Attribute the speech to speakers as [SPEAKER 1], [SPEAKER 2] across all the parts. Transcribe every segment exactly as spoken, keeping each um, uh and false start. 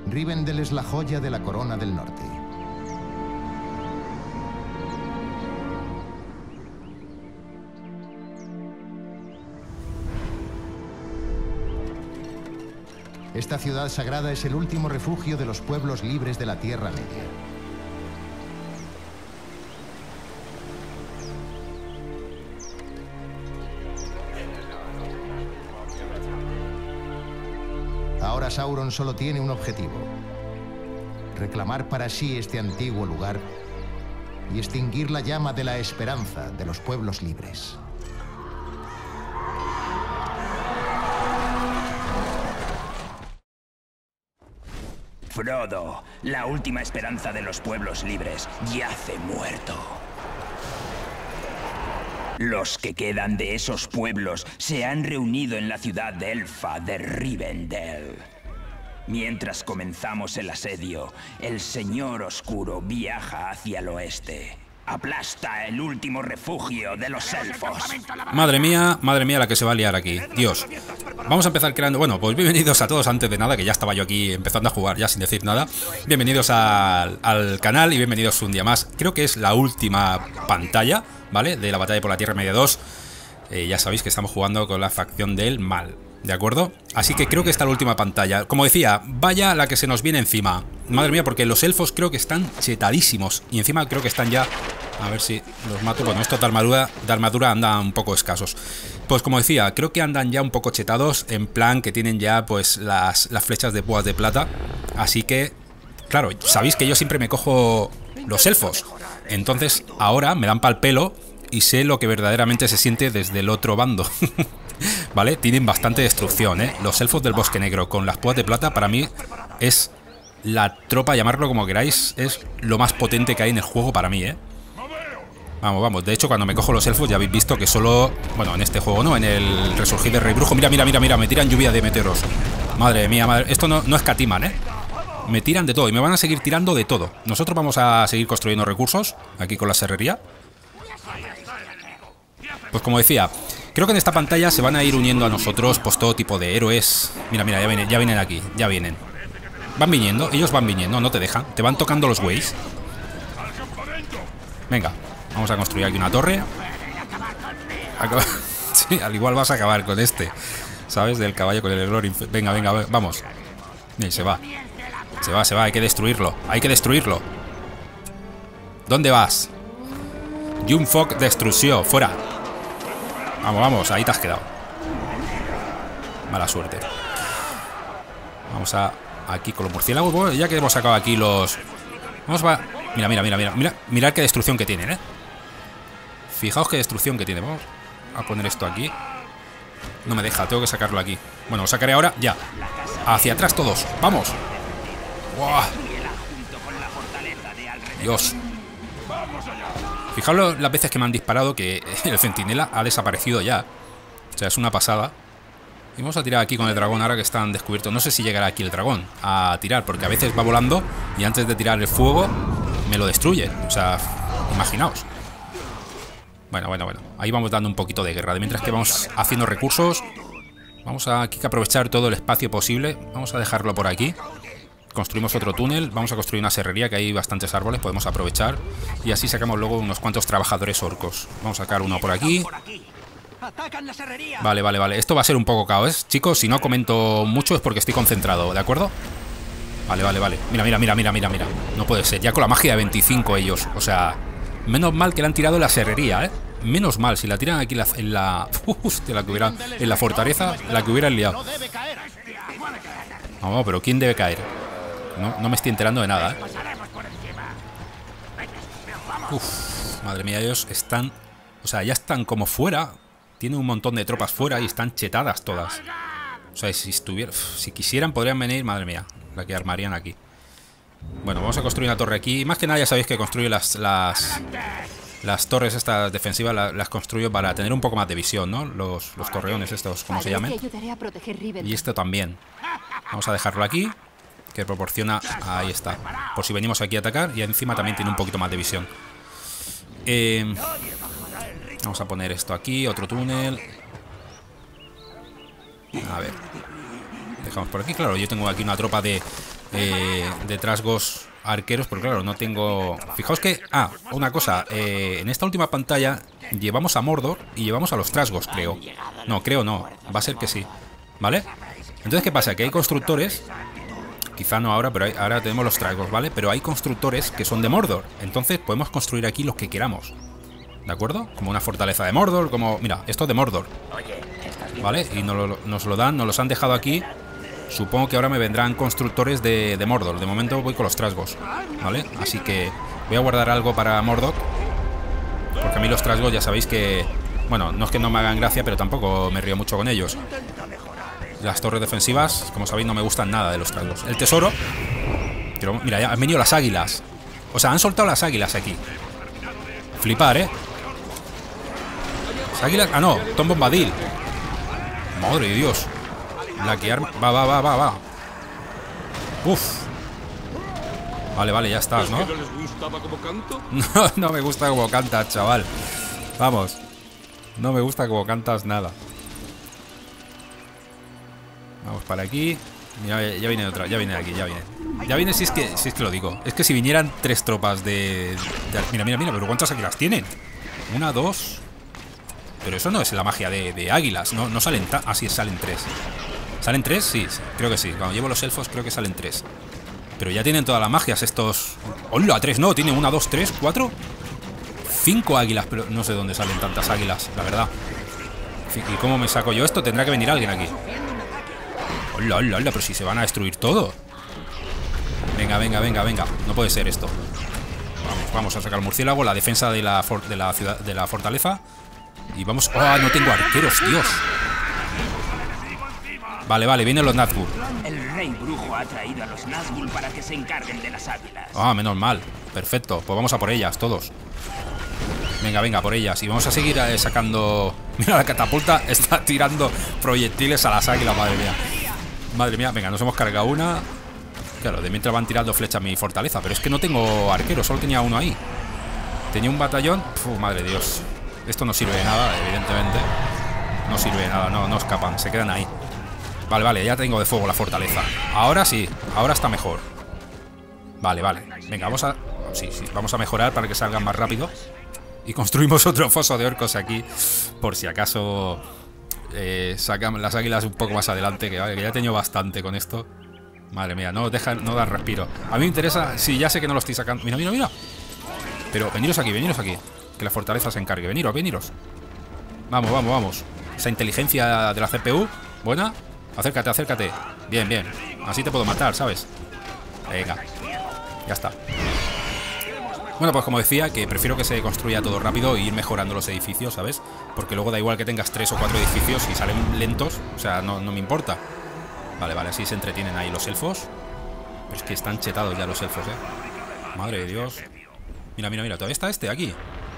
[SPEAKER 1] Rivendell es la joya de la corona del norte. Esta ciudad sagrada es el último refugio de los pueblos libres de la Tierra Media. Ahora Sauron solo tiene un objetivo: reclamar para sí este antiguo lugar y extinguir la llama de la esperanza de los pueblos libres.
[SPEAKER 2] Frodo, la última esperanza de los pueblos libres, yace muerto. Los que quedan de esos pueblos se han reunido en la ciudad elfa de Rivendell. Mientras comenzamos el asedio, el Señor Oscuro viaja hacia el oeste. Aplasta el último refugio de los elfos.
[SPEAKER 3] Madre mía, madre mía la que se va a liar aquí. Dios. Vamos a empezar creando... Bueno, pues bienvenidos a todos antes de nada, que ya estaba yo aquí empezando a jugar ya sin decir nada. Bienvenidos al, al canal y bienvenidos un día más. Creo que es la última pantalla, ¿vale? De la batalla por la Tierra Media dos. Eh, ya sabéis que estamos jugando con la facción del mal, ¿de acuerdo? Así que creo que esta es la última pantalla. Como decía, vaya la que se nos viene encima. Madre mía, porque los elfos creo que están chetadísimos. Y encima creo que están ya... A ver si los mato. Bueno, estos de armadura, de armadura andan un poco escasos. Pues como decía, creo que andan ya un poco chetados. En plan que tienen ya pues las, las flechas de púas de plata. Así que, claro, sabéis que yo siempre me cojo los elfos. Entonces ahora me dan pa'l pelo y sé lo que verdaderamente se siente desde el otro bando. ¿Vale? Tienen bastante destrucción, ¿eh? Los elfos del Bosque Negro con las púas de plata para mí es la tropa, llamarlo como queráis. Es lo más potente que hay en el juego para mí, ¿eh? Vamos, vamos. De hecho, cuando me cojo los elfos ya habéis visto que solo... Bueno, en este juego no, en el Resurgir del Rey Brujo. Mira, mira, mira, mira, me tiran lluvia de meteoros. Madre mía, madre... Esto no, no escatiman, ¿eh? Me tiran de todo y me van a seguir tirando de todo. Nosotros vamos a seguir construyendo recursos aquí con la serrería. Pues como decía, creo que en esta pantalla se van a ir uniendo a nosotros pues todo tipo de héroes. Mira, mira, ya vienen, ya vienen aquí, ya vienen. Van viniendo, ellos van viniendo, no te dejan. Te van tocando los güeyes. Venga. Vamos a construir aquí una torre. Acaba... Sí, al igual vas a acabar con este, ¿sabes? Del caballo con el error. Venga, venga, vamos. Y se va. Se va, se va, hay que destruirlo. Hay que destruirlo. ¿Dónde vas? Jungfolk destrucción, fuera. Vamos, vamos, ahí te has quedado. Mala suerte. Vamos a... Aquí con los murciélagos. Bueno, ya que hemos sacado aquí los... Vamos a... Mira, mira, mira, mira. Mira, mirad qué destrucción que tienen, ¿eh? Fijaos qué destrucción que tiene. Vamos a poner esto aquí. No me deja, tengo que sacarlo aquí. Bueno, lo sacaré ahora, ya. Hacia atrás todos, vamos. ¡Wow! Dios. Fijaos las veces que me han disparado, que el centinela ha desaparecido ya. O sea, es una pasada. Y vamos a tirar aquí con el dragón ahora que están descubiertos. No sé si llegará aquí el dragón a tirar, porque a veces va volando y antes de tirar el fuego me lo destruye. O sea, imaginaos. Bueno, bueno, bueno. Ahí vamos dando un poquito de guerra. De mientras que vamos haciendo recursos. Vamos a aquí que aprovechar todo el espacio posible. Vamos a dejarlo por aquí. Construimos otro túnel. Vamos a construir una serrería, que hay bastantes árboles. Podemos aprovechar. Y así sacamos luego unos cuantos trabajadores orcos. Vamos a sacar uno por aquí. Vale, vale, vale. Esto va a ser un poco caos, chicos. Si no comento mucho es porque estoy concentrado, ¿de acuerdo? Vale, vale, vale. Mira, mira, mira, mira, mira, mira. No puede ser. Ya con la magia de veinticinco ellos. O sea... Menos mal que le han tirado la serrería, ¿eh? Menos mal, si la tiran aquí la, en la... Hostia, la que hubiera... En la fortaleza, la que hubieran liado. No, pero ¿quién debe caer? No, no me estoy enterando de nada, ¿eh? Uf, madre mía, ellos están... O sea, ya están como fuera. Tienen un montón de tropas fuera y están chetadas todas. O sea, si estuvieran... Si quisieran, podrían venir, madre mía, la que armarían aquí. Bueno, vamos a construir una torre aquí. Más que nada ya sabéis que construyo las las, las torres estas defensivas, las, las construyo para tener un poco más de visión, ¿no? Los, los torreones estos, como se llamen. Y esto también. Vamos a dejarlo aquí, que proporciona... Ahí está. Por si venimos aquí a atacar. Y encima también tiene un poquito más de visión. Eh, vamos a poner esto aquí, otro túnel. A ver. Dejamos por aquí. Claro, yo tengo aquí una tropa de... eh, de trasgos arqueros, pero claro, no tengo... Fijaos que... Ah, una cosa, eh, en esta última pantalla llevamos a Mordor y llevamos a los trasgos, creo. No, creo no, va a ser que sí, ¿vale? Entonces, ¿qué pasa? Que hay constructores... Quizá no ahora, pero hay, ahora tenemos los trasgos, ¿vale? Pero hay constructores que son de Mordor. Entonces podemos construir aquí los que queramos, ¿de acuerdo? Como una fortaleza de Mordor, como... Mira, esto de Mordor, ¿vale? Y nos lo, nos lo dan, nos los han dejado aquí. Supongo que ahora me vendrán constructores de, de Mordor. De momento voy con los trasgos, ¿vale? Así que voy a guardar algo para Mordor, porque a mí los trasgos ya sabéis que... Bueno, no es que no me hagan gracia, pero tampoco me río mucho con ellos. Las torres defensivas, como sabéis, no me gustan nada de los trasgos. El tesoro... Pero, mira, ya han venido las águilas. O sea, han soltado las águilas aquí. Flipar, ¿eh? Las águilas... Ah, no, Tom Bombadil. Madre de Dios. Blaquear... Va, va, va, va, va. Uf. Vale, vale, ya estás, ¿no? No, no me gusta como cantas, chaval. Vamos. No me gusta como cantas nada. Vamos para aquí. Ya, ya viene otra, ya viene aquí, ya viene. Ya viene si es que si es que lo digo. Es que si vinieran tres tropas de... de mira, mira, mira, pero ¿cuántas águilas tienen? Una, dos... Pero eso no es la magia de, de águilas. No, no salen... Ah, sí, salen tres. ¿Salen tres? Sí, sí, creo que sí. Cuando llevo los elfos creo que salen tres. Pero ya tienen todas las magias estos... ¡Hola! Tres, no, tiene una, dos, tres, cuatro... Cinco águilas, pero no sé dónde salen tantas águilas, la verdad. ¿Y cómo me saco yo esto? Tendrá que venir alguien aquí. Hola, hola, hola, pero si se van a destruir todo. Venga, venga, venga, venga. No puede ser esto. Vamos, vamos a sacar el murciélago, la defensa de la, for de la ciudad, de la fortaleza. Y vamos... ¡Oh, no tengo arqueros, Dios! Vale, vale, vienen los Nazgûl.
[SPEAKER 2] El rey brujo ha traído a los Nazgûl para que se encarguen de las águilas.
[SPEAKER 3] Ah, menos mal. Perfecto, pues vamos a por ellas, todos. Venga, venga, por ellas. Y vamos a seguir eh, sacando... Mira, la catapulta está tirando proyectiles a las águilas, madre mía. Madre mía, venga, nos hemos cargado una. Claro, de mientras van tirando flechas a mi fortaleza. Pero es que no tengo arquero, solo tenía uno ahí. Tenía un batallón. Uf, madre de Dios. Esto no sirve de nada, evidentemente. No sirve de nada, no, no escapan, se quedan ahí. Vale, vale, ya tengo de fuego la fortaleza. Ahora sí, ahora está mejor. Vale, vale, venga, vamos a... Sí, sí, vamos a mejorar para que salgan más rápido. Y construimos otro foso de orcos aquí, por si acaso eh, sacan las águilas un poco más adelante, que, vale, que ya he tenido bastante con esto. Madre mía, no dejan, no dan respiro. A mí me interesa, sí, ya sé que no lo estoy sacando. Mira, mira, mira. Pero veniros aquí, veniros aquí. Que la fortaleza se encargue, veniros, veniros. Vamos, vamos, vamos. Esa inteligencia de la C P U, buena. Acércate, acércate. Bien, bien. Así te puedo matar, ¿sabes? Venga, ya está. Bueno, pues como decía, que prefiero que se construya todo rápido e ir mejorando los edificios, ¿sabes? Porque luego da igual que tengas tres o cuatro edificios y salen lentos, o sea, no, no me importa. Vale, vale, así se entretienen ahí los elfos. Pero es que están chetados ya los elfos, ¿eh? Madre de Dios. Mira, mira, mira, todavía está este aquí.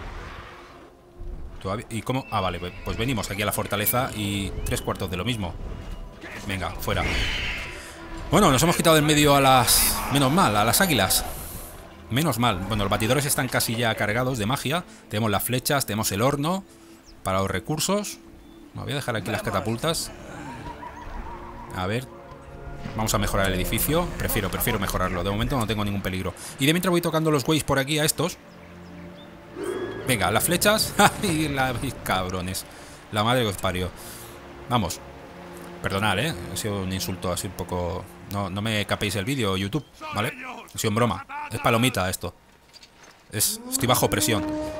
[SPEAKER 3] ¿Todavía? ¿Y cómo? Ah, vale, pues venimos aquí a la fortaleza y tres cuartos de lo mismo. Venga, fuera. Bueno, nos hemos quitado en medio a las... Menos mal, a las águilas. Menos mal. Bueno, los batidores están casi ya cargados de magia. Tenemos las flechas, tenemos el horno para los recursos. Me voy a dejar aquí las catapultas. A ver. Vamos a mejorar el edificio. Prefiero, prefiero mejorarlo. De momento no tengo ningún peligro. Y de mientras voy tocando los güeyes por aquí a estos. Venga, las flechas. ¡Ay, la... cabrones! La madre que os parió. Vamos. Perdonad, ¿eh? Ha sido un insulto así un poco... No, no me capéis el vídeo, YouTube, ¿vale? Ha sido en broma. Es palomita esto. Es... Estoy bajo presión.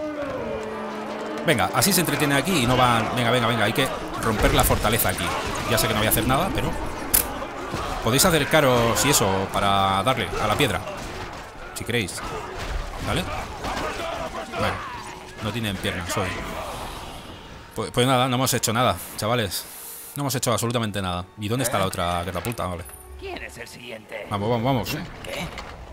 [SPEAKER 3] Venga, así se entretiene aquí y no van... Venga, venga, venga. Hay que romper la fortaleza aquí. Ya sé que no voy a hacer nada, pero... Podéis acercaros y eso para darle a la piedra. Si queréis. ¿Vale? Bueno, no tienen piernas hoy. Pues, pues nada, no hemos hecho nada, chavales. No hemos hecho absolutamente nada. ¿Y dónde está la otra catapulta? Vale.
[SPEAKER 2] ¿Quién es el siguiente?
[SPEAKER 3] Vamos, vamos, vamos.
[SPEAKER 2] ¿Qué?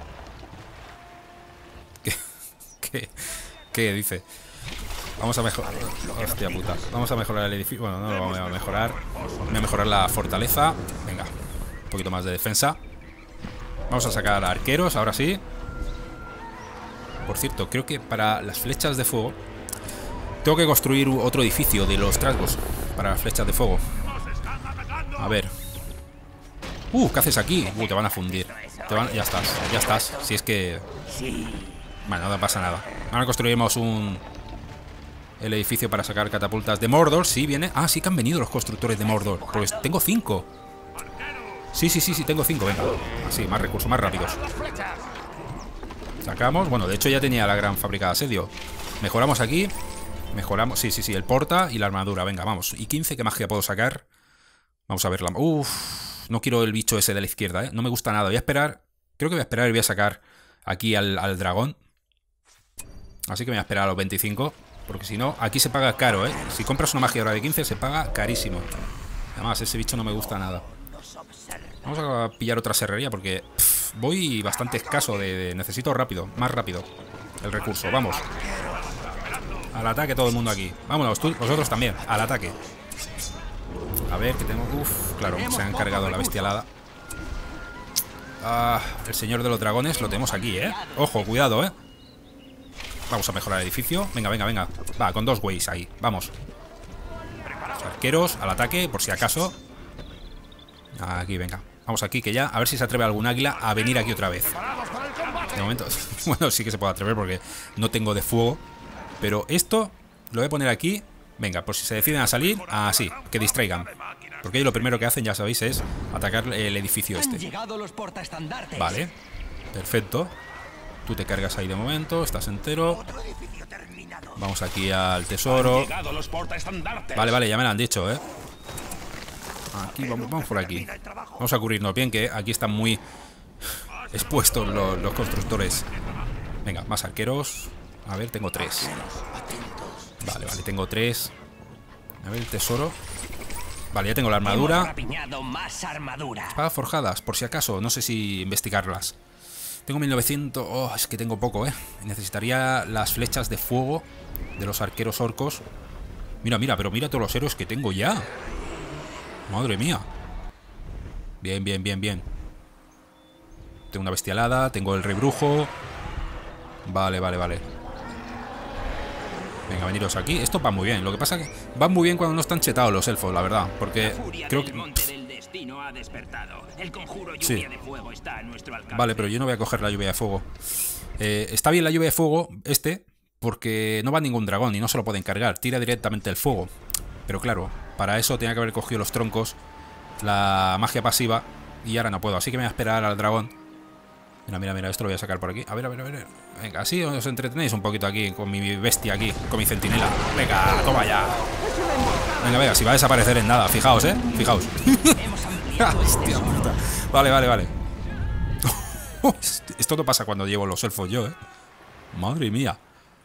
[SPEAKER 3] ¿Qué? ¿Qué? ¿Qué dice? Vamos a mejorar... Hostia puta. Vamos a mejorar el edificio. Bueno, no lo vamos a mejorar. Voy a mejorar la fortaleza. Venga. Un poquito más de defensa. Vamos a sacar arqueros, ahora sí. Por cierto, creo que para las flechas de fuego tengo que construir otro edificio de los trasgos para las flechas de fuego. A ver. Uh, ¿qué haces aquí? Uh, te van a fundir. Te van... Ya estás, ya estás. Si es que... Bueno, no pasa nada. Ahora construiremos un... El edificio para sacar catapultas de Mordor. Sí, viene... Ah, sí que han venido los constructores de Mordor. Pues tengo cinco. Sí, sí, sí, sí, tengo cinco. Venga. Así, más recursos, más rápidos. Sacamos... Bueno, de hecho ya tenía la gran fábrica de asedio. Mejoramos aquí. Mejoramos... Sí, sí, sí, el porta y la armadura. Venga, vamos. ¿Y quince? ¿Qué magia puedo sacar? Vamos a verla. Uf, no quiero el bicho ese de la izquierda, ¿eh? No me gusta nada. Voy a esperar... Creo que voy a esperar y voy a sacar aquí al, al dragón. Así que me voy a esperar a los veinticinco. Porque si no, aquí se paga caro, ¿eh? Si compras una magia ahora de quince, se paga carísimo. Además, ese bicho no me gusta nada. Vamos a pillar otra serrería porque pff, voy bastante escaso de, de... Necesito rápido, más rápido el recurso. Vamos. Al ataque todo el mundo aquí. Vámonos, tú, vosotros también. Al ataque. A ver, que tengo... Uf, claro, se han cargado la bestialada. Ah, el señor de los dragones lo tenemos aquí, ¿eh? Ojo, cuidado, ¿eh? Vamos a mejorar el edificio. Venga, venga, venga. Va, con dos güeyes ahí. Vamos. Los arqueros al ataque, por si acaso. Aquí, venga. Vamos aquí, que ya... A ver si se atreve algún águila a venir aquí otra vez. De momento... Bueno, sí que se puede atrever porque no tengo de fuego. Pero esto lo voy a poner aquí. Venga, por si se deciden a salir, así, que distraigan. Porque ellos lo primero que hacen, ya sabéis, es atacar el edificio este. Vale, perfecto. Tú te cargas ahí de momento, estás entero. Vamos aquí al tesoro. Vale, vale, ya me lo han dicho, ¿eh? Aquí, vamos, vamos por aquí. Vamos a cubrirnos bien, que aquí están muy expuestos los, los constructores. Venga, más arqueros. A ver, tengo tres. Vale, vale, tengo tres. A ver, el tesoro. Vale, ya tengo la armadura. Espadas forjadas, por si acaso. No sé si investigarlas. Tengo mil novecientos. Oh, es que tengo poco, ¿eh? Necesitaría las flechas de fuego de los arqueros orcos. Mira, mira, pero mira todos los héroes que tengo ya. Madre mía. Bien, bien, bien, bien. Tengo una bestialada. Tengo el rey brujo. Vale, vale, vale. Venga, veniros aquí. Esto va muy bien. Lo que pasa es que van muy bien cuando no están chetados los elfos, la verdad. Porque creo que... Sí. Vale, pero yo no voy a coger la lluvia de fuego. Eh, está bien la lluvia de fuego, este, porque no va ningún dragón y no se lo pueden cargar. Tira directamente el fuego. Pero claro, para eso tenía que haber cogido los troncos, la magia pasiva, y ahora no puedo. Así que me voy a esperar al dragón. Mira, mira, mira, esto lo voy a sacar por aquí. A ver, a ver, a ver. Venga, así os entretenéis un poquito aquí con mi bestia aquí, con mi centinela. Venga, toma ya. Venga, venga, si va a desaparecer en nada. Fijaos, eh, fijaos. Hostia puta. Vale, vale, vale. Esto no pasa cuando llevo los elfos yo, eh. Madre mía.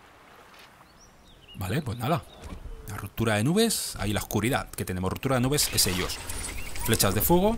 [SPEAKER 3] Vale, pues nada. La ruptura de nubes. Ahí la oscuridad que tenemos. Ruptura de nubes es ellos. Flechas de fuego.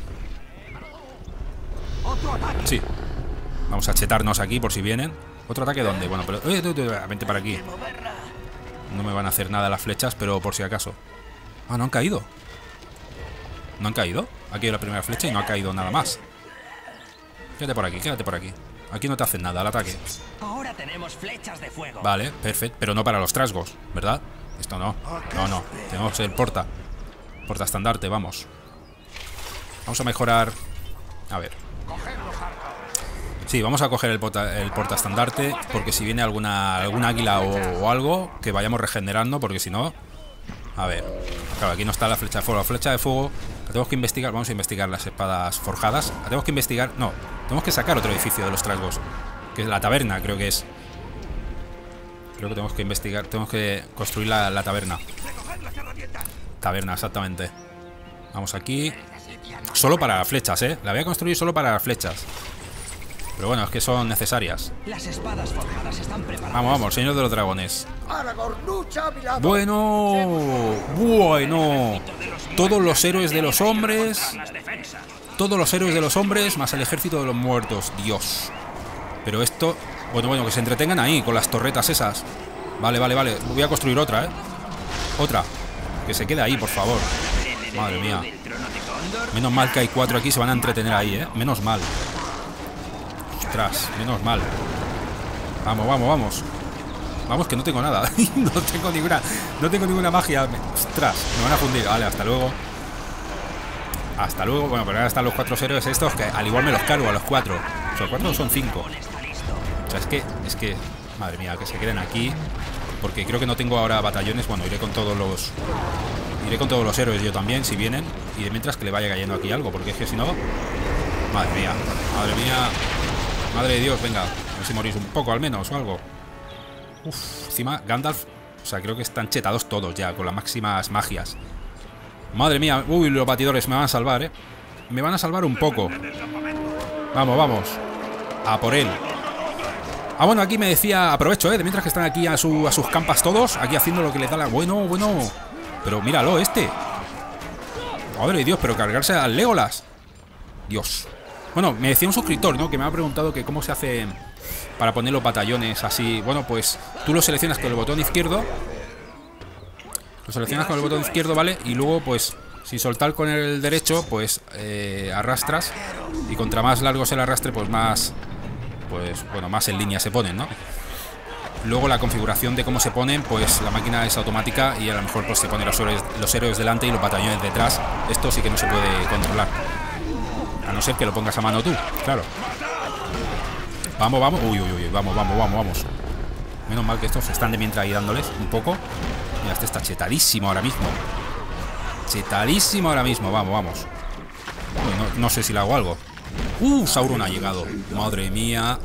[SPEAKER 3] Sí. Vamos a chetarnos aquí por si vienen. ¿Otro ataque dónde? Bueno, pero... Eh, vente para aquí. No me van a hacer nada las flechas, pero por si acaso. Ah, no han caído. ¿No han caído? Aquí hay la primera flecha y no ha caído nada más. Quédate por aquí, quédate por aquí. Aquí no te hacen nada al ataque.
[SPEAKER 4] Ahora tenemos flechas de fuego.
[SPEAKER 3] Vale, perfecto. Pero no para los trasgos, ¿verdad? Esto no. No, no. Tenemos el porta. Porta estandarte, vamos. Vamos a mejorar... A ver. Sí, vamos a coger el porta, el porta estandarte, porque si viene alguna algún águila o, o algo, que vayamos regenerando, porque si no... A ver. Claro, aquí no está la flecha de fuego. La flecha de fuego la tenemos que investigar. Vamos a investigar las espadas forjadas. La tenemos que investigar... No, tenemos que sacar otro edificio de los trasgos, que es la taberna, creo que es. Creo que tenemos que investigar. Tenemos que construir la, la taberna. Taberna, exactamente. Vamos aquí. Solo para las flechas, ¿eh? La voy a construir solo para las flechas. Pero bueno, es que son necesarias.
[SPEAKER 4] Las espadas forjadas están preparadas.
[SPEAKER 3] Vamos, vamos, señor de los dragones. Bueno, bueno. Todos los héroes de los hombres. Todos los héroes de los hombres más el ejército de los muertos. Dios. Pero esto... Bueno, bueno, que se entretengan ahí con las torretas esas. Vale, vale, vale. Voy a construir otra, ¿eh? Otra. Que se quede ahí, por favor. Madre mía. Menos mal que hay cuatro aquí. Se van a entretener ahí, ¿eh? Menos mal. Ostras, menos mal. Vamos, vamos, vamos. Vamos, que no tengo nada. No tengo ninguna. No tengo ninguna magia. Ostras, me van a fundir. Vale, hasta luego. Hasta luego. Bueno, pero ahora están los cuatro héroes estos que al igual me los cargo a los cuatro. O sea, los cuatro son cinco. O sea, es que, es que, madre mía, que se queden aquí. Porque creo que no tengo ahora batallones. Bueno, iré con todos los... Iré con todos los héroes yo también, si vienen. Y de mientras que le vaya cayendo aquí algo. Porque es que si no... Madre mía, madre mía. Madre de Dios, venga. A ver si morís un poco al menos o algo. Uf, encima Gandalf... O sea, creo que están chetados todos ya, con las máximas magias. Madre mía, uy, los batidores me van a salvar, eh. Me van a salvar un poco. Vamos, vamos. A por él. Ah, bueno, aquí me decía, aprovecho, eh, de mientras que están aquí a, su, a sus campas todos, aquí haciendo lo que les da la... Bueno, bueno. Pero míralo, este. Madre de Dios, pero cargarse al Legolas. Dios. Bueno, me decía un suscriptor, ¿no? Que me ha preguntado que cómo se hace para poner los batallones así. Bueno, pues tú lo seleccionas con el botón izquierdo. Lo seleccionas con el botón izquierdo, ¿vale? Y luego, pues, sin soltar con el derecho, pues eh, arrastras. Y contra más largo sea el arrastre, pues más... Pues, bueno, más en línea se ponen, ¿no? Luego la configuración de cómo se ponen, pues la máquina es automática y a lo mejor pues se ponen los héroes, los héroes delante y los batallones detrás. Esto sí que no se puede controlar. A no ser que lo pongas a mano tú, claro. Vamos, vamos. Uy, uy, uy, vamos, vamos, vamos, vamos. Menos mal que estos están de mientras ahí dándoles un poco. Mira, este está chetadísimo ahora mismo. Chetadísimo ahora mismo, vamos, vamos. Uy, no, no sé si le hago algo. Uh, Sauron ha llegado. Madre mía.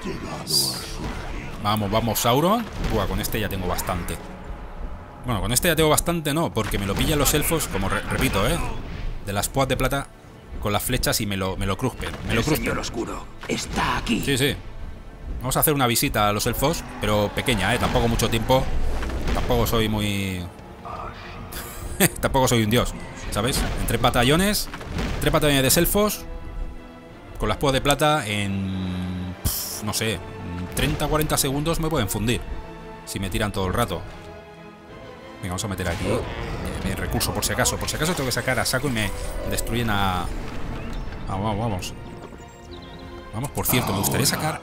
[SPEAKER 3] Vamos, vamos, Sauron. Buah, con este ya tengo bastante. Bueno, con este ya tengo bastante, no, porque me lo pillan los elfos, como re repito, eh, de las púas de plata con las flechas y me lo, me lo cruspen. Me lo cruspen.
[SPEAKER 2] El Señor Oscuro está aquí.
[SPEAKER 3] Sí, sí. Vamos a hacer una visita a los elfos, pero pequeña, eh, tampoco mucho tiempo. Tampoco soy muy... Tampoco soy un dios, ¿sabes? En tres batallones, tres batallones de elfos con las púas de plata en... Pff, no sé, treinta a cuarenta segundos me pueden fundir si me tiran todo el rato. Venga, vamos a meter aquí mi recurso por si acaso. Por si acaso tengo que sacar a saco y me destruyen a... Vamos, vamos, vamos. Vamos, por cierto, me gustaría sacar...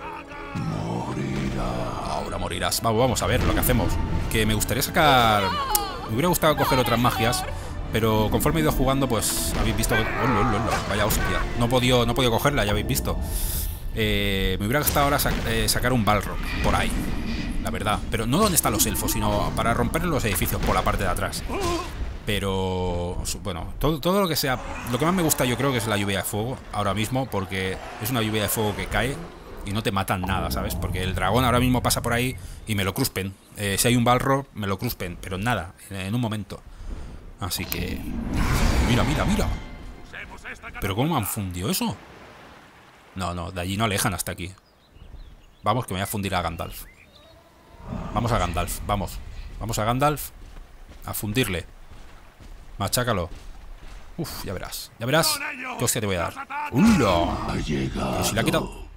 [SPEAKER 3] Ahora morirás. Vamos, vamos a ver lo que hacemos. Que me gustaría sacar... Me hubiera gustado coger otras magias, pero conforme he ido jugando, pues habéis visto... Oh, oh, oh, oh, vaya hostia. No he podido, no he podido cogerla, ya habéis visto. Eh, me hubiera gustado ahora sac eh, sacar un Balrog por ahí, la verdad. Pero no donde están los elfos, sino para romper los edificios por la parte de atrás. Pero, bueno, todo, todo lo que sea... Lo que más me gusta yo creo que es la lluvia de fuego ahora mismo, porque es una lluvia de fuego que cae y no te matan nada, ¿sabes? Porque el dragón ahora mismo pasa por ahí y me lo cruspen. Eh, si hay un Balrog, me lo cruspen, pero nada, en, en un momento. Así que... Mira, mira, mira. ¿Pero cómo me han fundido eso? No, no, de allí no alejan hasta aquí. Vamos, que me voy a fundir a Gandalf. Vamos a Gandalf, vamos. Vamos a Gandalf a fundirle. Machácalo. Uf, ya verás, ya verás. ¿Qué hostia te voy a dar? ¡Hola! Pero si le ha quitado...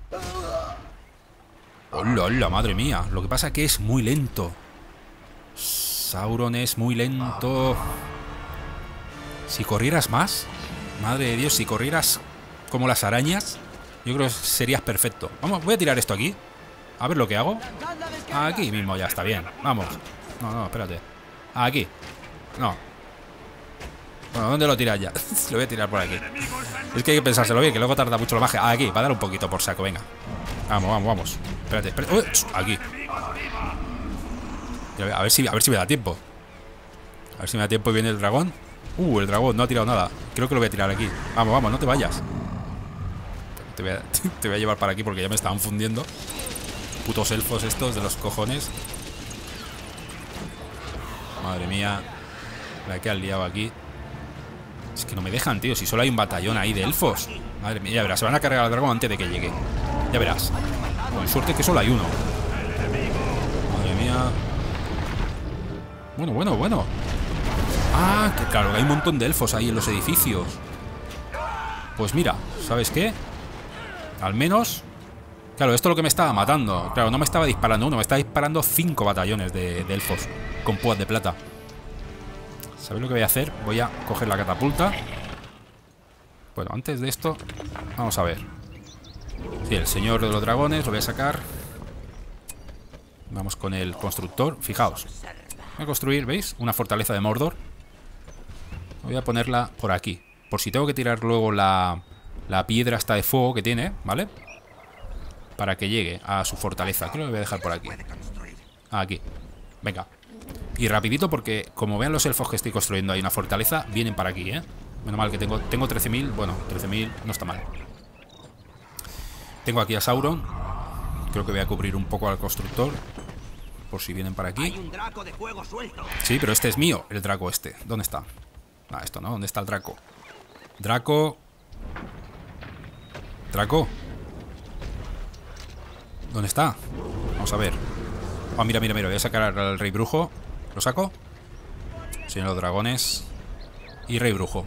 [SPEAKER 3] ¡Hola, hola! Madre mía. Lo que pasa es que es muy lento. Sauron es muy lento. Si corrieras más... Madre de Dios, si corrieras como las arañas, yo creo que serías perfecto. Vamos, voy a tirar esto aquí. A ver lo que hago. Aquí mismo ya está bien. Vamos. No, no, espérate. Aquí. No. Bueno, ¿dónde lo tiras ya? Lo voy a tirar por aquí. Es que hay que pensárselo bien, que luego tarda mucho la magia. Aquí, para dar un poquito por saco, venga. Vamos, vamos, vamos. Espérate, espérate. Uy, aquí. A ver si, a ver si me da tiempo. A ver si me da tiempo y viene el dragón. Uh, el dragón no ha tirado nada. Creo que lo voy a tirar aquí. Vamos, vamos, no te vayas. Te voy a, te voy a llevar para aquí porque ya me estaban fundiendo. Putos elfos estos de los cojones. Madre mía. La que han liado aquí. Es que no me dejan, tío. Si solo hay un batallón ahí de elfos. Madre mía, ya verás. Se van a cargar al dragón antes de que llegue. Ya verás. Con suerte que solo hay uno. Madre mía. Bueno, bueno, bueno. Ah, que claro, hay un montón de elfos ahí en los edificios. Pues mira, ¿sabes qué? Al menos... Claro, esto es lo que me estaba matando. Claro, no me estaba disparando uno, me estaba disparando cinco batallones de, de elfos con púas de plata. ¿Sabéis lo que voy a hacer? Voy a coger la catapulta. Bueno, antes de esto, vamos a ver. Sí, el señor de los dragones lo voy a sacar. Vamos con el constructor. Fijaos. Voy a construir, ¿veis? Una fortaleza de Mordor. Voy a ponerla por aquí. Por si tengo que tirar luego la, la piedra hasta de fuego que tiene, ¿vale? Para que llegue a su fortaleza. Creo que lo voy a dejar por aquí. Ah, aquí. Venga. Y rapidito porque como vean los elfos que estoy construyendo ahí una fortaleza, vienen para aquí, ¿eh? Menos mal que tengo, tengo trece mil. Bueno, trece mil no está mal. Tengo aquí a Sauron. Creo que voy a cubrir un poco al constructor. Por si vienen para aquí.
[SPEAKER 4] Hay un draco de fuego suelto.
[SPEAKER 3] Sí, pero este es mío, el Draco este. ¿Dónde está? Ah, esto no. ¿Dónde está el Draco? Draco. Draco. ¿Dónde está? Vamos a ver. Oh, mira, mira, mira. Voy a sacar al Rey Brujo. ¿Lo saco? Señor de los Dragones. Y Rey Brujo.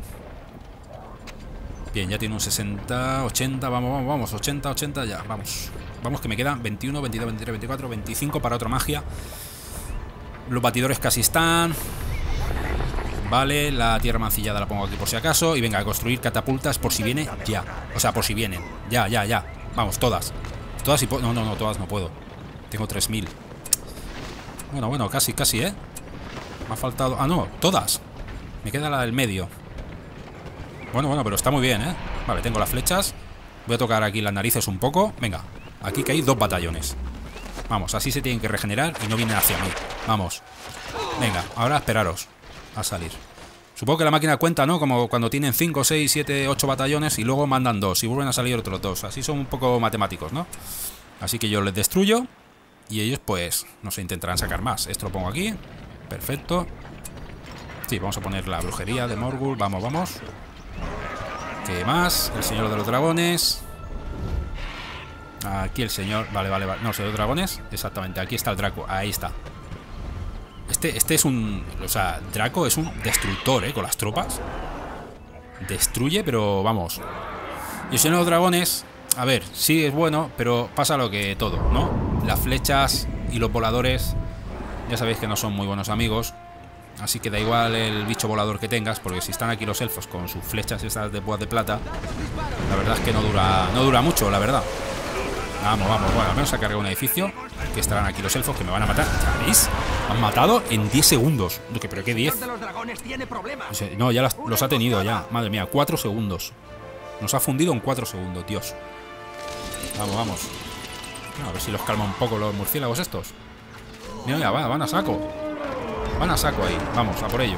[SPEAKER 3] Bien, ya tiene un sesenta, ochenta. Vamos, vamos, vamos. ochenta, ochenta, ya. Vamos. Vamos, que me quedan veintiuno, veintidós, veintitrés, veinticuatro, veinticinco para otra magia. Los batidores casi están. Vale, la tierra mancillada la pongo aquí por si acaso. Y venga, a construir catapultas por si viene ya. O sea, por si vienen. Ya, ya, ya. Vamos, todas. Todas y... No, no, no, todas no puedo. Tengo tres mil. Bueno, bueno, casi, casi, ¿eh? Me ha faltado... Ah, no, todas. Me queda la del medio. Bueno, bueno, pero está muy bien, ¿eh? Vale, tengo las flechas. Voy a tocar aquí las narices un poco. Venga, aquí que hay dos batallones. Vamos, así se tienen que regenerar y no vienen hacia mí. Vamos. Venga, ahora esperaros a salir. Supongo que la máquina cuenta, ¿no? Como cuando tienen cinco, seis, siete, ocho batallones y luego mandan dos y vuelven a salir otros dos. Así son un poco matemáticos, ¿no? Así que yo les destruyo y ellos, pues, no sé, intentarán sacar más. Esto lo pongo aquí. Perfecto. Sí, vamos a poner la brujería de Morgul. Vamos, vamos. ¿Qué más? El señor de los dragones. Aquí el señor... Vale, vale, vale. No, el señor de los dragones. Exactamente, aquí está el Draco. Ahí está. Este, este es un... O sea, Draco es un destructor, ¿eh? Con las tropas. Destruye, pero vamos. Y el señor de los dragones... A ver, sí es bueno, pero pasa lo que todo, ¿no? Las flechas y los voladores... Ya sabéis que no son muy buenos amigos. Así que da igual el bicho volador que tengas, porque si están aquí los elfos con sus flechas estas de púas de plata, la verdad es que no dura no dura mucho, la verdad. Vamos, vamos, bueno, al menos ha cargado un edificio. Que estarán aquí los elfos que me van a matar. ¿Sabéis? Han matado en diez segundos. ¿Pero qué diez? No, ya los, los ha tenido ya. Madre mía, cuatro segundos. Nos ha fundido en cuatro segundos, Dios. Vamos, vamos. A ver si los calma un poco los murciélagos estos. Mira, ya van, van a saco. Van a saco ahí. Vamos, a por ellos.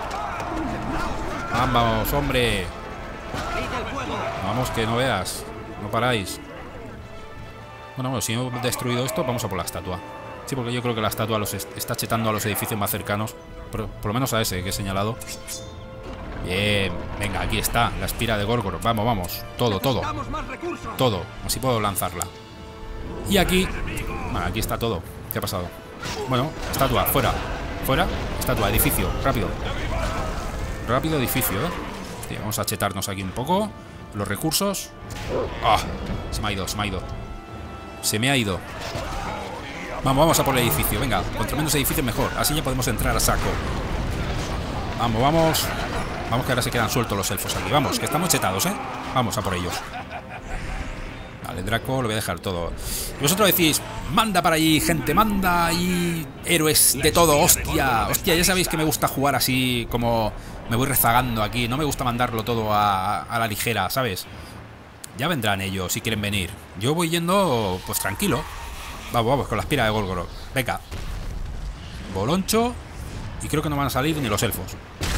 [SPEAKER 3] Vamos, hombre. Vamos, que no veas. No paráis. Bueno, bueno, si hemos destruido esto, vamos a por la estatua. Sí, porque yo creo que la estatua los est está chetando a los edificios más cercanos. Por, por lo menos a ese que he señalado. Bien, venga, aquí está. La espira de Gorgoroth. Vamos, vamos. Todo, todo. Todo. Así puedo lanzarla. Y aquí... Bueno, aquí está todo. ¿Qué ha pasado? Bueno, estatua, fuera. Fuera, estatua, edificio, rápido. Rápido, edificio, ¿eh? Sí, vamos a chetarnos aquí un poco. Los recursos. ¡Ah! Se me ha ido, se me ha ido. Se me ha ido. Vamos, vamos a por el edificio. Venga, contra menos edificios mejor. Así ya podemos entrar a saco. Vamos, vamos. Vamos, que ahora se quedan sueltos los elfos aquí. Vamos, que estamos chetados, ¿eh? Vamos a por ellos. Vale, Draco, lo voy a dejar todo. Y vosotros decís, manda para allí, gente, manda ahí héroes de todo, hostia. Hostia, ya sabéis que me gusta jugar así como me voy rezagando aquí. No me gusta mandarlo todo a, a la ligera, ¿sabes? Ya vendrán ellos si quieren venir. Yo voy yendo, pues tranquilo. Vamos, vamos, con la espira de Gorgoroth. Venga. Boloncho. Y creo que no van a salir ni los elfos.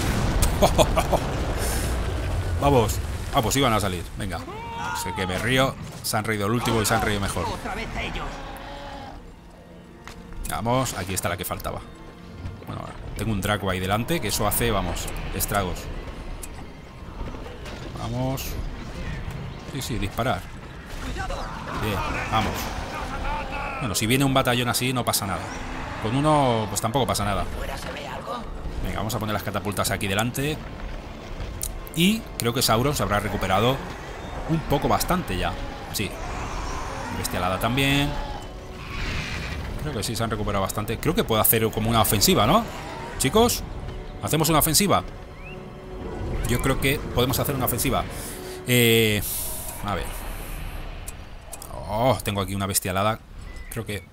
[SPEAKER 3] Vamos. Ah, pues iban a salir, venga. Sé que me río. Se han reído el último y se han reído mejor. Vamos, aquí está la que faltaba. Bueno, tengo un Draco ahí delante, que eso hace, vamos, estragos. Vamos. Sí, sí, disparar. Bien, vamos. Bueno, si viene un batallón así no pasa nada. Con uno, pues tampoco pasa nada. Venga, vamos a poner las catapultas aquí delante. Y creo que Sauron se habrá recuperado un poco bastante ya. Sí. Bestialada también. Creo que sí, se han recuperado bastante. Creo que puedo hacer como una ofensiva, ¿no? Chicos, ¿hacemos una ofensiva? Yo creo que podemos hacer una ofensiva. Eh... A ver. Oh, tengo aquí una bestialada. Creo que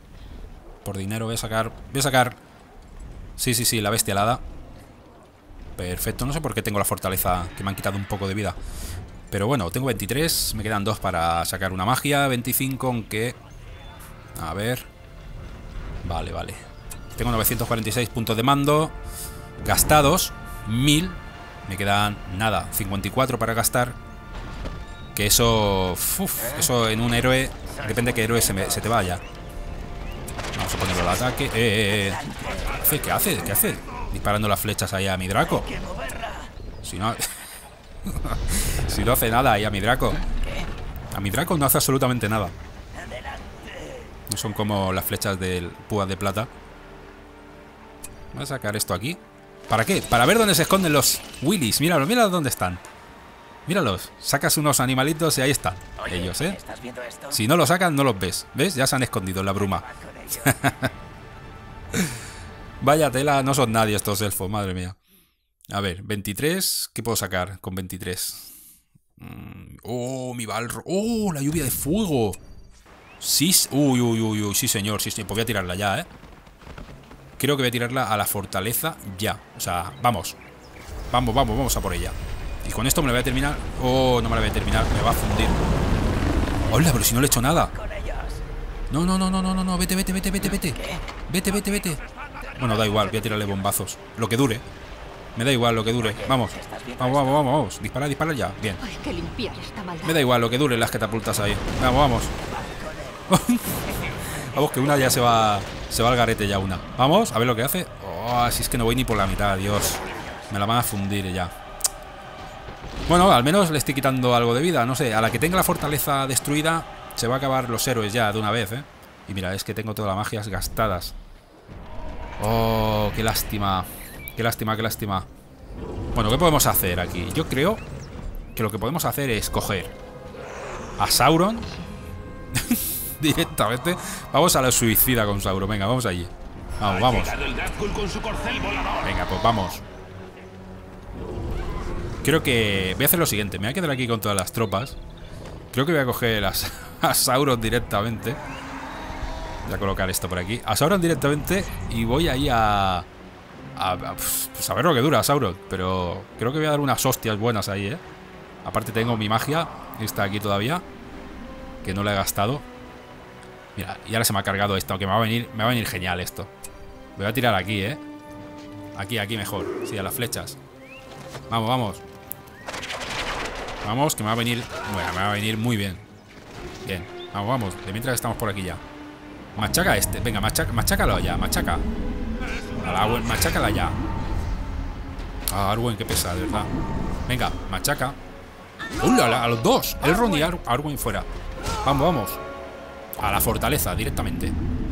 [SPEAKER 3] por dinero voy a sacar... Voy a sacar... Sí, sí, sí, la bestialada. Perfecto, no sé por qué tengo la fortaleza, que me han quitado un poco de vida. Pero bueno, tengo veintitrés, me quedan dos para sacar una magia, veinticinco, aunque... A ver... Vale, vale. Tengo novecientos cuarenta y seis puntos de mando gastados, mil. Me quedan, nada, cincuenta y cuatro para gastar. Que eso... Uf, eso en un héroe... Depende de qué héroe se, me, se te vaya. Vamos a ponerlo al ataque. Eh, eh, eh. ¿Qué hace? ¿Qué hace? Disparando las flechas ahí a mi Draco. Si no... si no hace nada ahí a mi Draco. A mi Draco no hace absolutamente nada. No son como las flechas del púas de plata. Voy a sacar esto aquí. ¿Para qué? Para ver dónde se esconden los Willys. Míralos, míralos dónde están. Míralos. Sacas unos animalitos y ahí están. Ellos, ¿eh? Si no los sacan, no los ves. ¿Ves? Ya se han escondido en la bruma. Vaya tela, no son nadie estos elfos, madre mía. A ver, veintitrés. ¿Qué puedo sacar con veintitrés? Mm, oh, mi balro. Oh, la lluvia de fuego. Sí, uy, uy, uy, uy, sí señor, sí señor. Pues voy a tirarla ya, ¿eh? Creo que voy a tirarla a la fortaleza ya. O sea, vamos. Vamos, vamos, vamos a por ella. Y con esto me la voy a terminar. Oh, no me la voy a terminar, me va a fundir. Hola, pero si no le he hecho nada. No, no, no, no, no, no, vete, vete, vete, vete, vete. Vete, vete, vete. Bueno, da igual, voy a tirarle bombazos. Lo que dure. Me da igual lo que dure. Vamos. Vamos, vamos, vamos, vamos. Dispara, dispara ya. Bien.
[SPEAKER 5] Hay que limpiar esta maldad.
[SPEAKER 3] Me da igual lo que dure las catapultas ahí. Vamos, vamos. Vamos, que una ya se va. Se va al garete ya una. Vamos, a ver lo que hace. Oh, si es que no voy ni por la mitad, Dios. Me la van a fundir ya. Bueno, al menos le estoy quitando algo de vida. No sé, a la que tenga la fortaleza destruida, se va a acabar los héroes ya de una vez, ¿eh? Y mira, es que tengo todas las magias gastadas. Oh, qué lástima. Qué lástima, qué lástima. Bueno, ¿qué podemos hacer aquí? Yo creo que lo que podemos hacer es coger a Sauron directamente. Vamos a la suicida con Sauron. Venga, vamos allí. Vamos, vamos. Venga, pues vamos. Creo que voy a hacer lo siguiente. Me voy a quedar aquí con todas las tropas. Creo que voy a coger a, a Sauron directamente. Voy a colocar esto por aquí. A Sauron directamente. Y voy ahí a... A, a, pues a ver lo que dura Sauron. Pero creo que voy a dar unas hostias buenas ahí, ¿eh? Aparte tengo mi magia. Está aquí todavía, que no la he gastado. Mira, y ahora se me ha cargado esto. Que me va a venir, me va a venir genial esto. Voy a tirar aquí, ¿eh? Aquí, aquí mejor. Sí, a las flechas. Vamos, vamos. Vamos, que me va a venir. Bueno, me va a venir muy bien. Bien, vamos, vamos. De mientras estamos por aquí ya. Machaca este, venga, machaca, machácalo ya, machaca. A la Arwen, machácala ya. Ah, Arwen, qué pesa, de verdad. Venga, machaca. ¡Hola! A los dos. Elrond y Ar Arwen fuera. Vamos, vamos. A la fortaleza, directamente.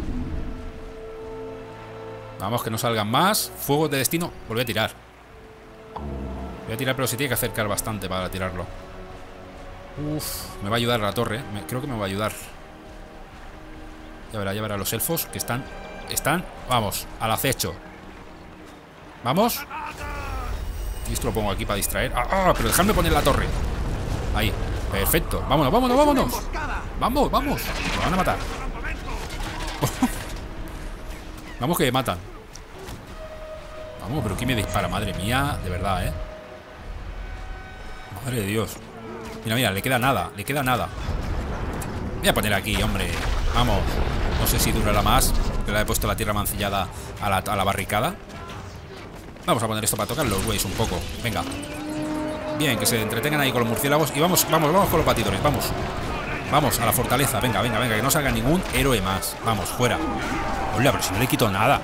[SPEAKER 3] Vamos, que no salgan más. Fuego de destino. Volví a tirar. Voy a tirar, pero se tiene que acercar bastante para tirarlo. Uf, me va a ayudar la torre. Me, creo que me va a ayudar. Ya verá, ya verá los elfos que están... Están, vamos, al acecho. Vamos. Y esto lo pongo aquí para distraer. ¡Ah! ah pero dejadme poner la torre. Ahí, perfecto. Vámonos, vámonos, vámonos. Vamos, vamos. Me van a matar. Vamos, que me matan. Vamos, pero ¿quién me dispara? Madre mía, de verdad, ¿eh? Madre de Dios. Mira, mira, le queda nada, le queda nada. Voy a poner aquí, hombre. Vamos. No sé si durará más, que le he puesto la tierra mancillada a la, a la barricada. Vamos a poner esto para tocar los güeyes un poco. Venga. Bien, que se entretengan ahí con los murciélagos. Y vamos, vamos, vamos con los batidores, vamos. Vamos, a la fortaleza, venga, venga, venga. Que no salga ningún héroe más. Vamos, fuera. Hola, pero si no le quito nada.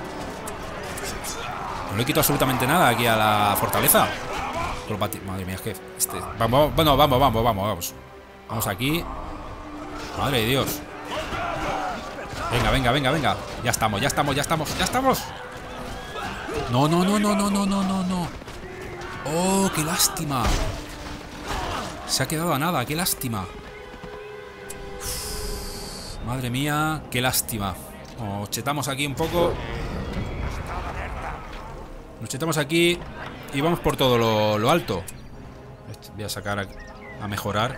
[SPEAKER 3] No le quito absolutamente nada aquí a la fortaleza. Con los batidores. Madre mía, es que este... Vamos, bueno, vamos, vamos, vamos, vamos. Vamos aquí. Madre de Dios. Venga, venga, venga, venga. Ya estamos, ya estamos, ya estamos, ya estamos. No, no, no, no, no, no, no, no, no. Oh, qué lástima. Se ha quedado a nada, qué lástima. Uf, madre mía, qué lástima. Nos chetamos aquí un poco. Nos chetamos aquí y vamos por todo lo, lo alto. Voy a sacar a, a mejorar.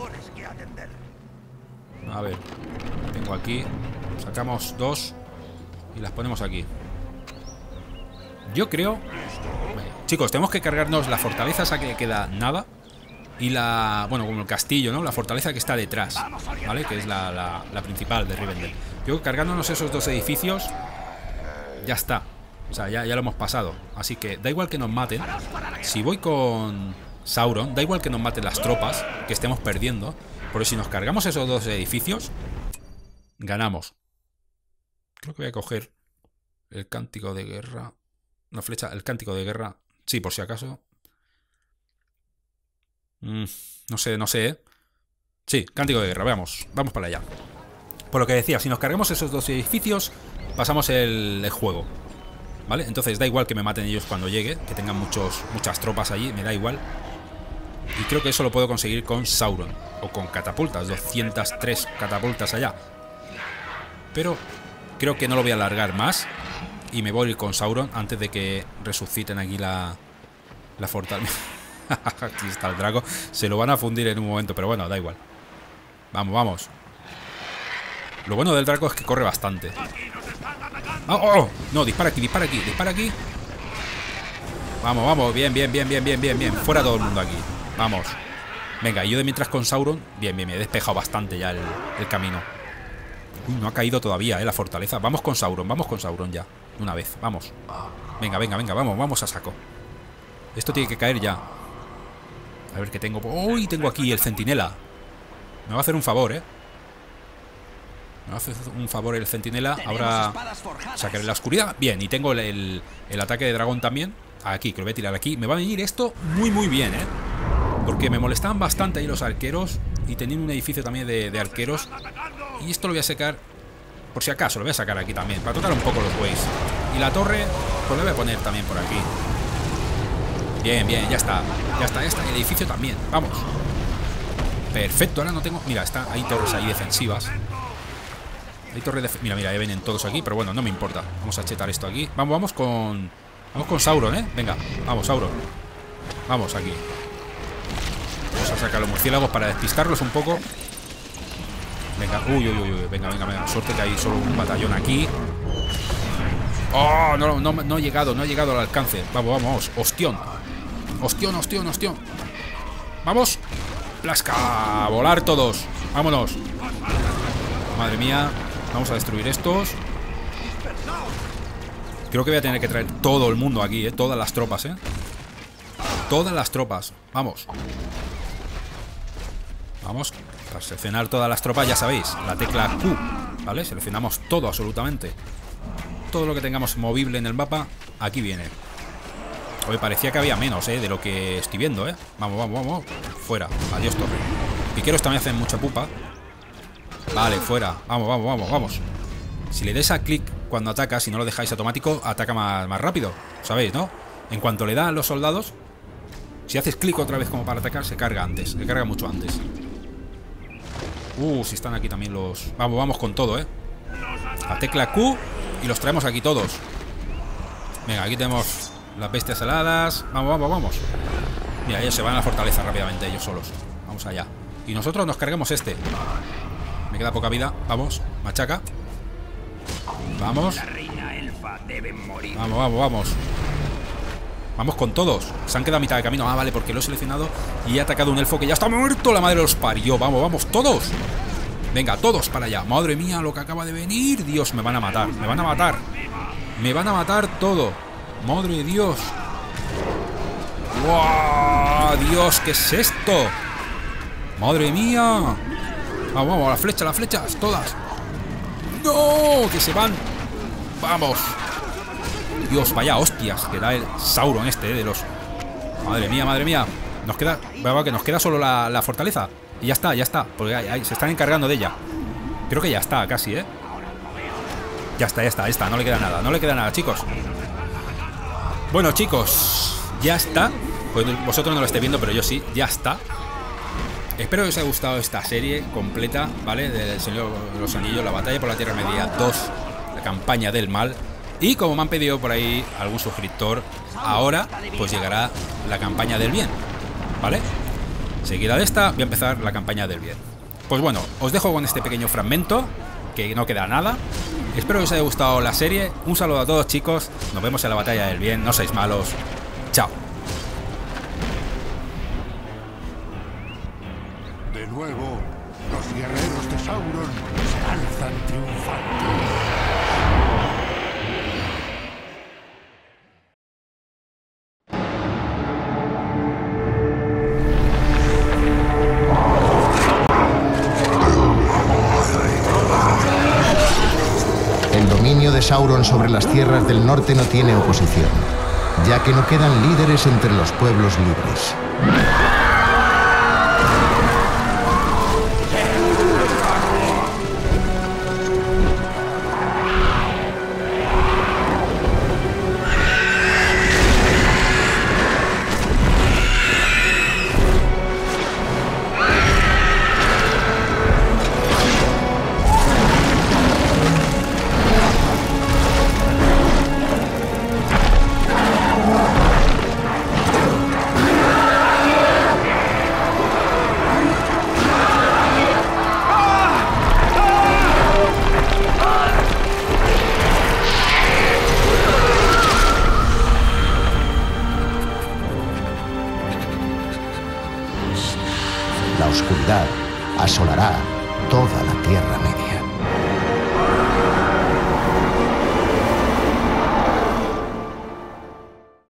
[SPEAKER 3] A ver, tengo aquí. Sacamos dos y las ponemos aquí. Yo creo... Bueno, chicos, tenemos que cargarnos la fortaleza esa que queda nada. Y la... Bueno, como el castillo, ¿no? La fortaleza que está detrás, ¿vale? Que es la, la, la principal de Rivendell. Yo creo que cargándonos esos dos edificios... Ya está. O sea, ya, ya lo hemos pasado. Así que da igual que nos maten. Si voy con Sauron, da igual que nos maten las tropas que estemos perdiendo. Porque si nos cargamos esos dos edificios, ganamos. Creo que voy a coger el cántico de guerra. Una flecha, el cántico de guerra. Sí, por si acaso. Mm, no sé, no sé, ¿eh? Sí, cántico de guerra, veamos. Vamos para allá. Por lo que decía, si nos cargamos esos dos edificios, pasamos el, el juego. ¿Vale? Entonces da igual que me maten ellos cuando llegue, que tengan muchos, muchas tropas allí, me da igual. Y creo que eso lo puedo conseguir con Sauron. O con catapultas, doscientas tres catapultas allá. Pero creo que no lo voy a alargar más. Y me voy a ir con Sauron antes de que resuciten aquí la, la fortaleza. Aquí está el Draco. Se lo van a fundir en un momento, pero bueno, da igual. Vamos, vamos. Lo bueno del Draco es que corre bastante. ¡Oh, oh, oh! No, dispara aquí, dispara aquí, dispara aquí. Vamos, vamos, bien, bien, bien, bien, bien, bien, bien. Fuera todo el mundo aquí. Vamos. Venga, y yo de mientras con Sauron. Bien, bien, me he despejado bastante ya el, el camino. Uy, no ha caído todavía, eh, la fortaleza. Vamos con Sauron, vamos con Sauron ya. Una vez, vamos. Venga, venga, venga, vamos, vamos a saco. Esto tiene que caer ya. A ver qué tengo. Uy, tengo aquí el centinela. Me va a hacer un favor, eh. Me va a hacer un favor el centinela. Ahora sacaré la oscuridad. Bien, y tengo el, el, el ataque de dragón también. Aquí, que lo voy a tirar aquí. Me va a venir esto muy, muy bien, eh. Porque me molestaban bastante ahí los arqueros. Y tenían un edificio también de, de arqueros. Y esto lo voy a sacar, por si acaso, lo voy a sacar aquí también, para tocar un poco los bueyes. Y la torre, pues lo voy a poner también por aquí. Bien, bien, ya está. Ya está, ya está. El edificio también, vamos. Perfecto, ahora no tengo... Mira, está, hay torres ahí defensivas. Hay torres de... Mira, mira, ya vienen todos aquí, pero bueno, no me importa. Vamos a chetar esto aquí. Vamos, vamos con... Vamos con Sauron, ¿eh? Venga, vamos, Sauron. Vamos aquí. Vamos a sacar los murciélagos para despistarlos un poco. Venga, uy, uy, uy, venga, venga, venga. Suerte que hay solo un batallón aquí. Oh, no, no, no he llegado, no he llegado al alcance. Vamos, vamos, vamos. Ostión. Ostión, ostión, ostión. Vamos. Plasca. A volar todos. Vámonos. Madre mía. Vamos a destruir estos. Creo que voy a tener que traer todo el mundo aquí, ¿eh? Todas las tropas, ¿eh? Todas las tropas. Vamos. Vamos. Para seleccionar todas las tropas, ya sabéis, la tecla Q, ¿vale? Seleccionamos todo, absolutamente. Todo lo que tengamos movible en el mapa, aquí viene. Hoy parecía que había menos, ¿eh? De lo que estoy viendo, ¿eh? Vamos, vamos, vamos. Fuera. Adiós, torre. Piqueros también hacen mucha pupa. Vale, fuera. Vamos, vamos, vamos, vamos. Si le des a clic cuando ataca, si no lo dejáis automático, ataca más, más rápido. ¿Sabéis, no? En cuanto le da a los soldados, si haces clic otra vez como para atacar, se carga antes. Se carga mucho antes. Uh, si están aquí también los... Vamos, vamos con todo, ¿eh? La tecla Q y los traemos aquí todos. Venga, aquí tenemos las bestias heladas. Vamos, vamos, vamos. Mira, ellos se van a la fortaleza rápidamente, ellos solos. Vamos allá. Y nosotros nos cargamos este. Me queda poca vida. Vamos, machaca. Vamos. Vamos, vamos, vamos. Vamos con todos. Se han quedado a mitad de camino. Ah, vale, porque lo he seleccionado y he atacado un elfo que ya está muerto. La madre los parió. Vamos, vamos, todos. Venga, todos para allá. Madre mía, lo que acaba de venir. Dios, me van a matar. Me van a matar. Me van a matar todo. Madre de Dios. ¡Wow! Dios, ¿qué es esto? Madre mía. Vamos, vamos, las flechas, las flechas. Todas. ¡No! Que se van. Vamos. Dios, vaya hostias que da el Sauron este, eh, de los... Madre mía, madre mía. Nos queda... que nos queda solo la, la fortaleza. Y ya está, ya está. Porque ahí, ahí, se están encargando de ella. Creo que ya está, casi, ¿eh? Ya está, ya está, ya está. No le queda nada, no le queda nada, chicos. Bueno, chicos, ya está. Pues vosotros no lo estáis viendo, pero yo sí, ya está. Espero que os haya gustado esta serie completa, ¿vale? Del Señor de los Anillos, la batalla por la Tierra Media dos, la campaña del mal. Y como me han pedido por ahí algún suscriptor, ahora pues llegará la campaña del bien, ¿vale? Seguida de esta voy a empezar la campaña del bien. Pues bueno, os dejo con este pequeño fragmento, que no queda nada. Espero que os haya gustado la serie. Un saludo a todos, chicos. Nos vemos en la batalla del bien. No seáis malos. Chao.
[SPEAKER 5] De nuevo, los guerreros de Sauron se alzan triunfantes.
[SPEAKER 1] El dominio de Sauron sobre las tierras del norte no tiene oposición, ya que no quedan líderes entre los pueblos libres. La oscuridad asolará toda la Tierra Media.